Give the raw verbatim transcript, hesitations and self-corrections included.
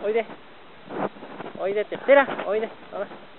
おいで。おいでって、ペラ、おいで。ほら。